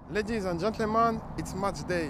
Ladies and gentlemen, it's match day.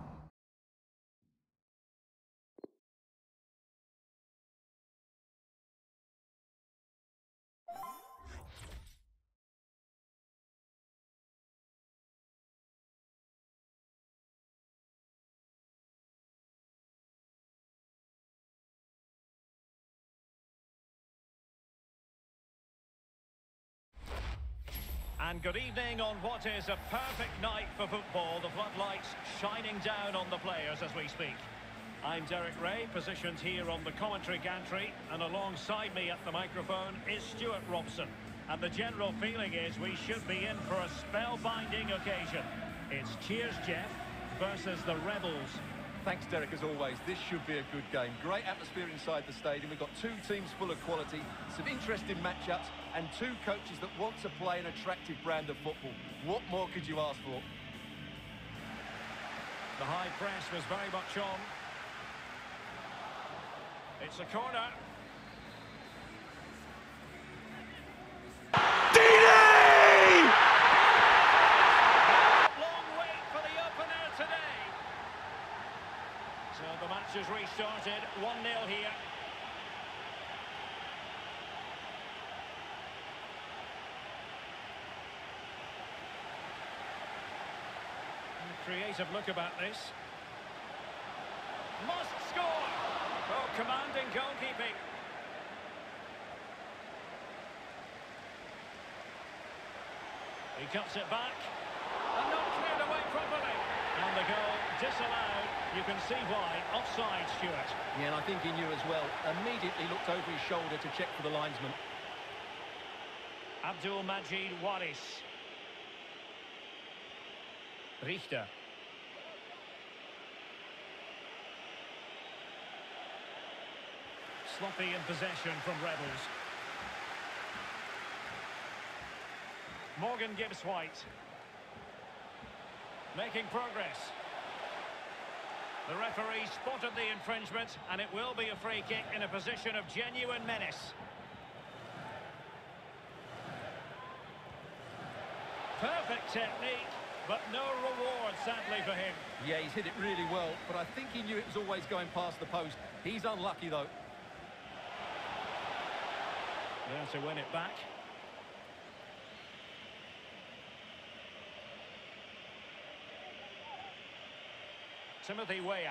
And good evening on what is a perfect night for football. The floodlights shining down on the players as we speak. I'm Derek Ray, positioned here on the commentary gantry, and alongside me at the microphone is Stuart Robson. And the general feeling is we should be in for a spellbinding occasion. It's Cheers Jeff versus the Rebels. Thanks, Derek, as always. This should be a good game. Great atmosphere inside the stadium. We've got two teams full of quality, some interesting matchups, and two coaches that want to play an attractive brand of football. What more could you ask for? The high press was very much on. It's a corner. Long wait for the opener today. So the match has restarted. 1-0 here. Creative look about this. Must score! Oh, commanding goalkeeping. He cuts it back. And not cleared away properly. And the goal disallowed. You can see why. Offside, Stuart. Yeah, and I think he knew as well. Immediately looked over his shoulder to check for the linesman. Abdul Majid Waris. Richter. Sloppy in possession from Rebels. Morgan Gibbs-White. Making progress. The referee spotted the infringement, and it will be a free kick in a position of genuine menace. Perfect technique, but no reward, sadly, for him. Yeah, he's hit it really well, but I think he knew it was always going past the post. He's unlucky, though. There to win it back. Timothy Weah.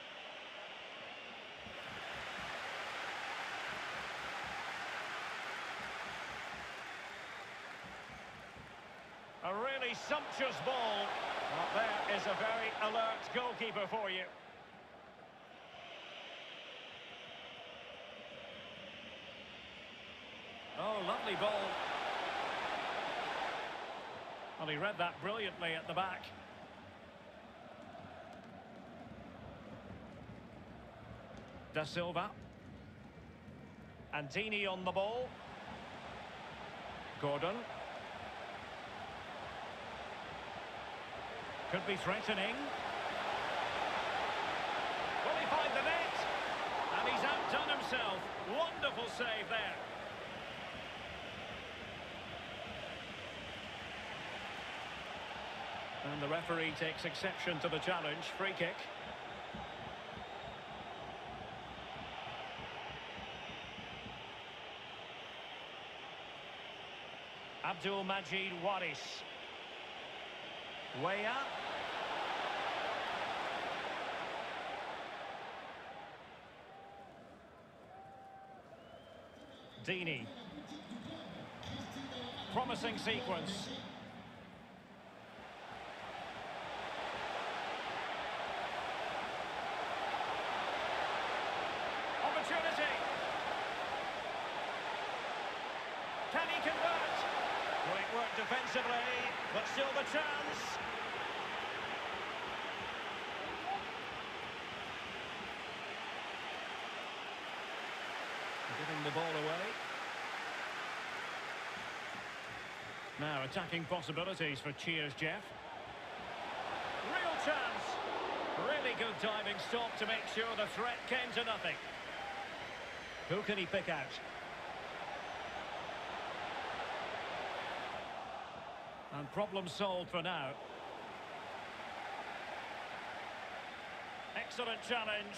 A really sumptuous ball. Well, there is a very alert goalkeeper for you. Oh, lovely ball. Well, he read that brilliantly at the back. Da Silva. Antini on the ball. Gordon. Could be threatening. Will he find the net? And he's outdone himself. Wonderful save there. And the referee takes exception to the challenge. Free kick. Abdul Majid Waris. Weah. Deeney. Promising sequence. Opportunity. Can he convert? Great work defensively, but still the chance. Giving the ball away. Now attacking possibilities for Cheers Jeff. Real chance. Really good diving stop to make sure the threat came to nothing. Who can he pick out? And problem solved for now. excellent challenge.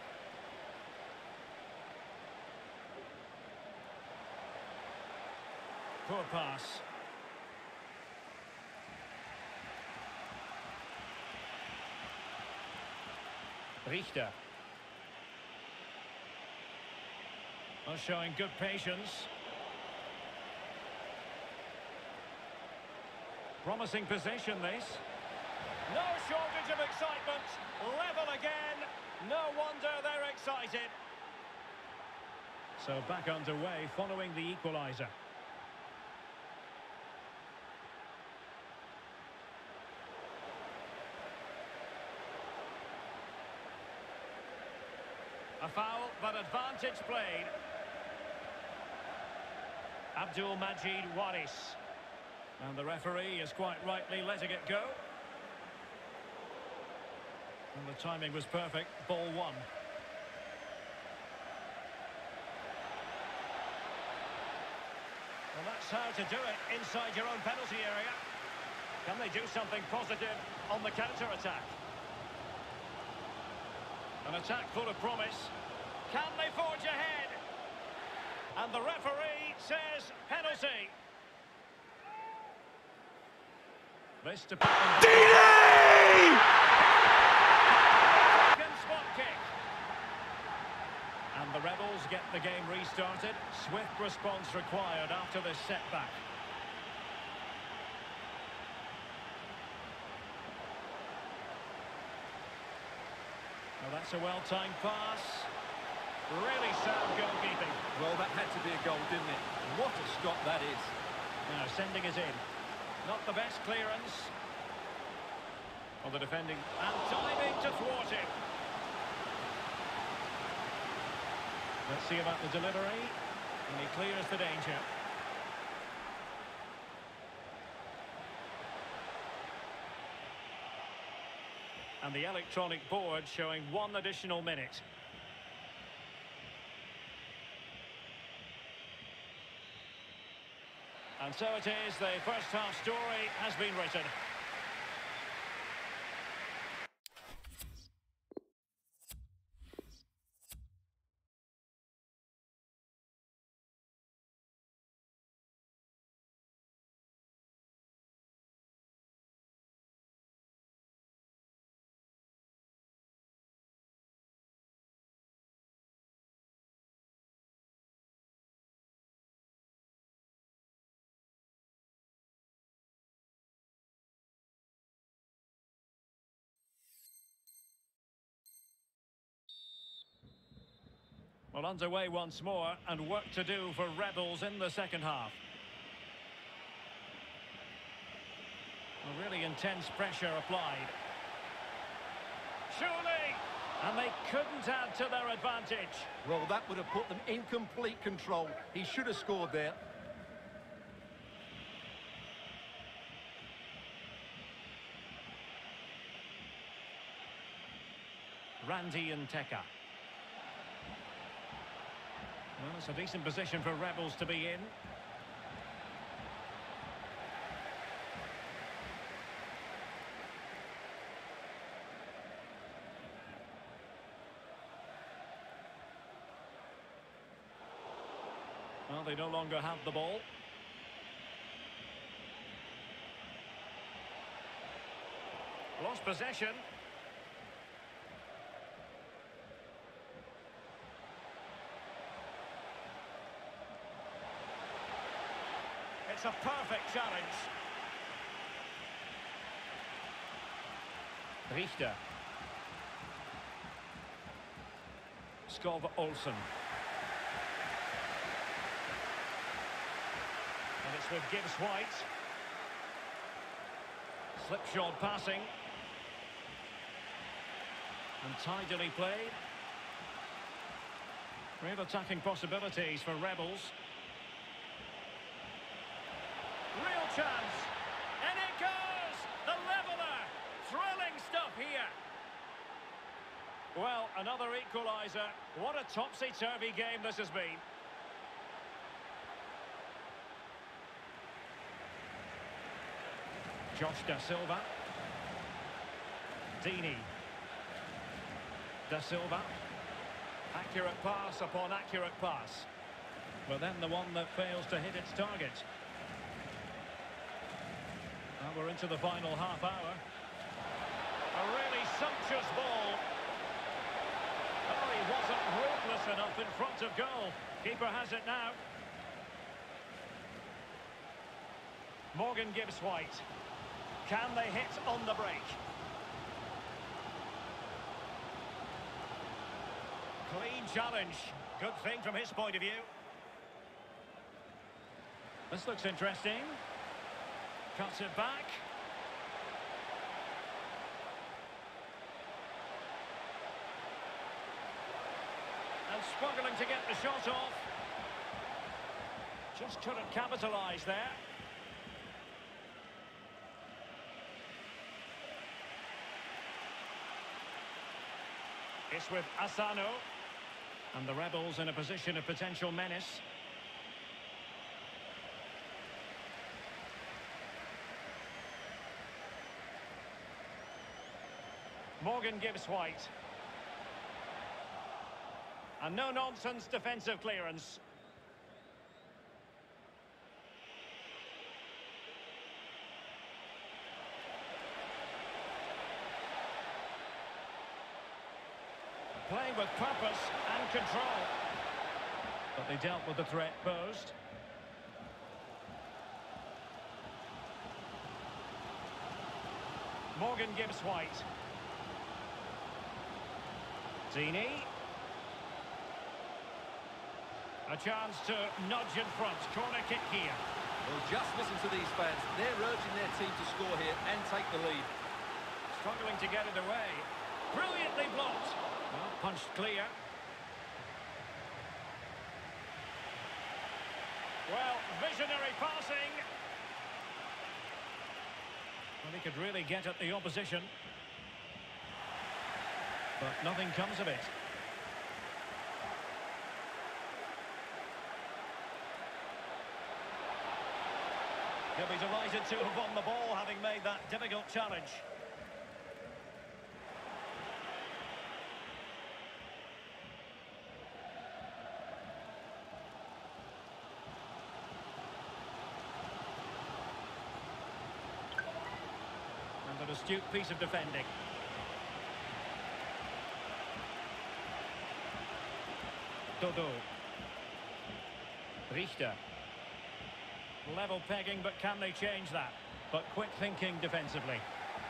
Poor pass. Richter. Well, showing good patience. Promising position, this. No shortage of excitement. Level again. No wonder they're excited. So back underway following the equaliser. A foul, but advantage played. Abdul Majid Waris. And the referee is quite rightly letting it go. And the timing was perfect. Ball one. Well, that's how to do it inside your own penalty area. Can they do something positive on the counter-attack? An attack full of promise. Can they forge ahead? And the referee says penalty. This to put them... Deeney! Second spot kick. And the Rebels get the game restarted. Swift response required after this setback. Well, that's a well-timed pass. Really sound goalkeeping. Well, that had to be a goal, didn't it? What a stop that is. Now sending it in. Not the best clearance. On the defending. And diving to thwart it. Let's see about the delivery. And he clears the danger. And the electronic board showing 1 additional minute. And so it is, the first half story has been written. Well, underway once more, and work to do for Rebels in the second half. A really intense pressure applied. Surely! And they couldn't add to their advantage. Well, that would have put them in complete control. He should have scored there. Randy Nteka. Well, it's a decent position for Rebels to be in. Well, they no longer have the ball. Lost possession. It's a perfect challenge. Richter. Skov Olsen. And it's with Gibbs White. Slipshod passing. And tidily played. Real attacking possibilities for Rebels. Real chance. And it goes! The leveller. Thrilling stuff here. Well, another equaliser. What a topsy-turvy game this has been. Josh Da Silva. Deeney. Da Silva. Accurate pass upon accurate pass. But then the one that fails to hit its target. Now we're into the final half hour. A really sumptuous ball. Oh, he wasn't ruthless enough in front of goal. Keeper has it now. Morgan Gibbs White. Can they hit on the break? Clean challenge. Good thing from his point of view. This looks interesting. Cuts it back. And struggling to get the shot off. Just couldn't capitalise there. It's with Asano. And the Rebels in a position of potential menace. Morgan Gibbs White. And no-nonsense defensive clearance. Playing with purpose and control. But they dealt with the threat posed. Morgan Gibbs White. Deeney. A chance to nudge in front. Corner kick here. Well, just listen to these fans. They're urging their team to score here and take the lead. Struggling to get it away. Brilliantly blocked. Well, punched clear. Well, visionary passing. Well, he could really get at the opposition. But nothing comes of it. He'll be delighted to have won the ball, having made that difficult challenge. And an astute piece of defending. Dodo. Richter. Level pegging, but can they change that? But quick thinking defensively.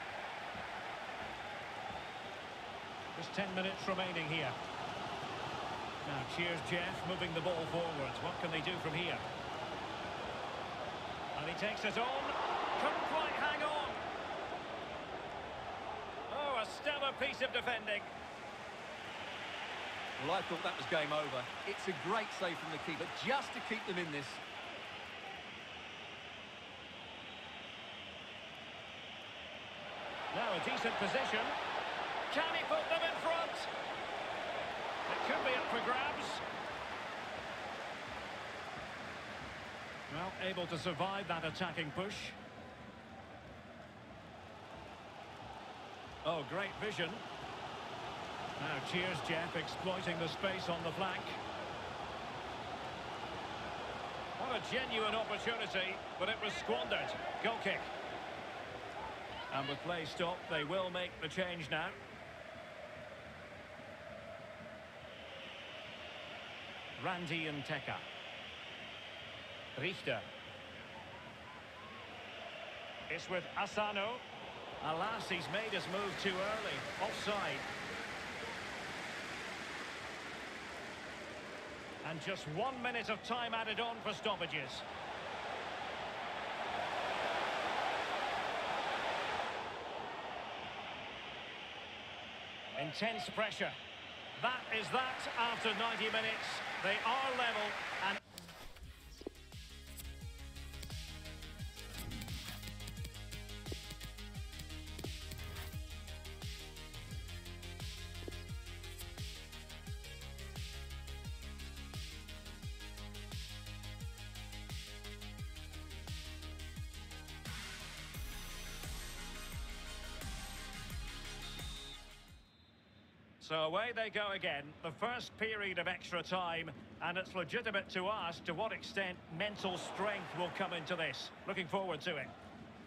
Just 10 minutes remaining here. Now, cheers Jeff, moving the ball forwards. What can they do from here? And he takes it on. Couldn't quite hang on. Oh, a stellar piece of defending. Well, I thought that was game over. It's a great save from the keeper, just to keep them in this. Now a decent position. Can he put them in front? It could be up for grabs. Well, able to survive that attacking push. Oh, great vision. Now, cheers, Jeff, exploiting the space on the flank. What a genuine opportunity, but it was squandered. Goal kick. And with play stopped, they will make the change now. Randy and Teka. Richter. It's with Asano. Alas, he's made his move too early. Offside. And just 1 minute of time added on for stoppages. Intense pressure. That is that after 90 minutes. They are level and... So away they go again, the first period of extra time, and it's legitimate to ask to what extent mental strength will come into this. Looking forward to it.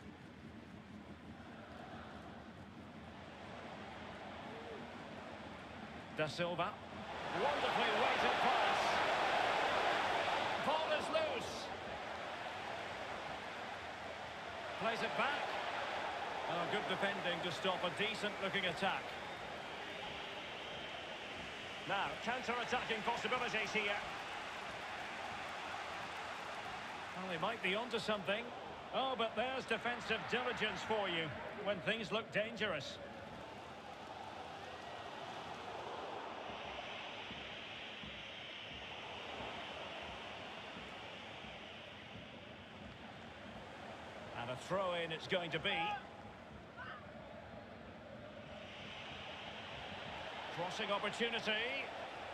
Da Silva. Wonderfully weighted pass. Ball is loose. Plays it back. Oh, good defending to stop a decent-looking attack. Now, counter-attacking possibilities here. Well, they might be onto something. Oh, but there's defensive diligence for you when things look dangerous. And a throw-in it's going to be. Crossing opportunity.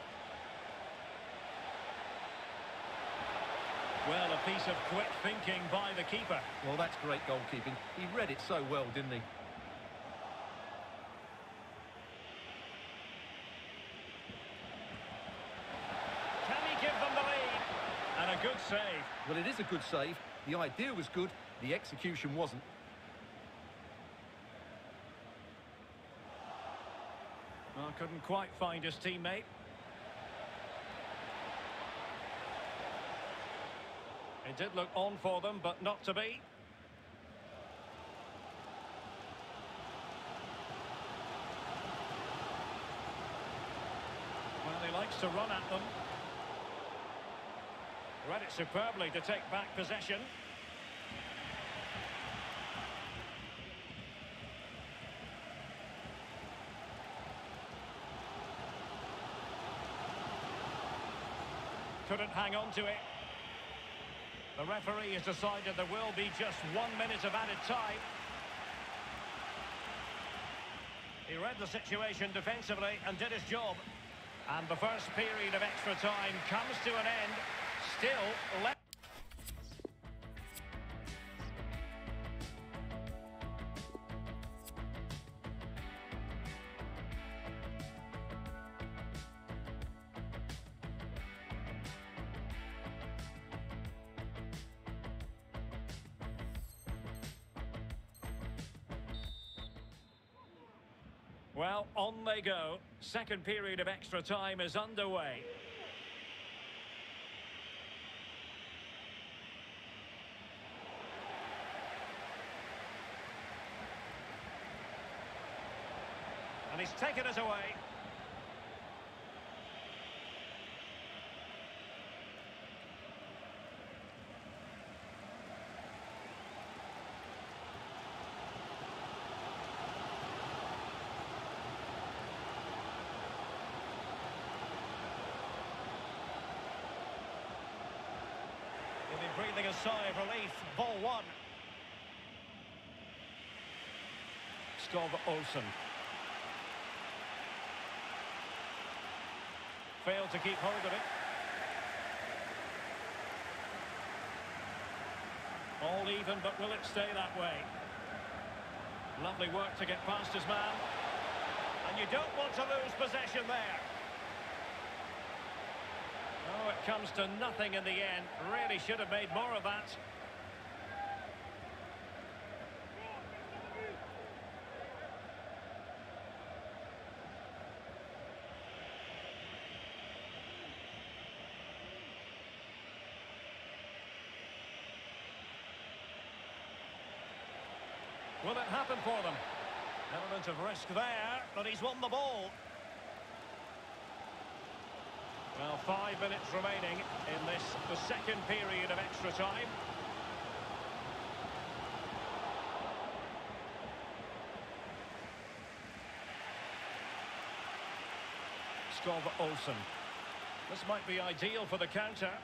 Well, a piece of quick thinking by the keeper. Well, that's great goalkeeping. He read it so well, didn't he? Can he give them the lead? And a good save. Well, it is a good save. The idea was good, the execution wasn't. Well, couldn't quite find his teammate. It did look on for them, but not to be. Well, he likes to run at them. Read it superbly to take back possession. Couldn't hang on to it. The referee has decided there will be just 1 minute of added time. He read the situation defensively and did his job. And the first period of extra time comes to an end. Still left. Well, on they go. Second period of extra time is underway. And he's taken it away. He'll be breathing a sigh of relief. Ball one. Skov Olsen. Failed to keep hold of it. All even, but will it stay that way? Lovely work to get past his man. And you don't want to lose possession there. Oh, it comes to nothing in the end. Really should have made more of that. Will it happen for them? Element of risk there, but he's won the ball. Well, 5 minutes remaining in this, the second period of extra time. Skov Olsen. This might be ideal for the counter.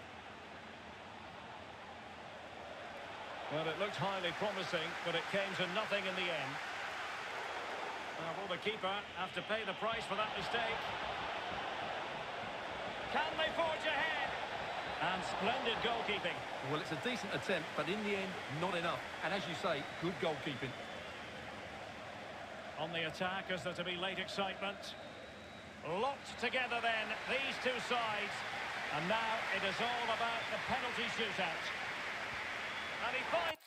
Well, it looked highly promising, but it came to nothing in the end. Will the keeper have to pay the price for that mistake? Can they forge ahead? And splendid goalkeeping. Well, it's a decent attempt, but in the end, not enough. And as you say, good goalkeeping. On the attack, is there to be late excitement? Locked together then, these two sides. And now it is all about the penalty shootout. And he finds...